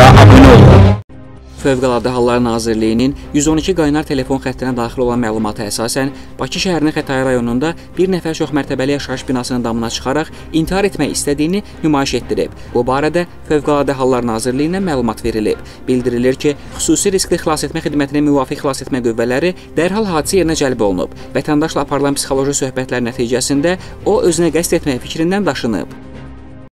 kanalımıza abunə olun. Fövqəladə Hallar Nazirliyinin 112 qaynar telefon xəttinə daxil olan məlumata əsasən, Bakı şəhərinin Xətai rayonunda bir nəfər çoxmərtəbəli yaşayış binasının damına çıxaraq intihar etmək istədiyini nümayiş etdirib. Bu barədə Fövqəladə Hallar Nazirliyindən məlumat verilib. Bildirilir ki, xüsusi riskli xilasetmə xidmətinin müvafiq xilasetmə qüvvələri dərhal hadisə yerinə cəlb olunub. Vətəndaşla aparılan psixoloji söhbətlər nəticəsində o özünə qəsd etmək fikrindən daşınıb.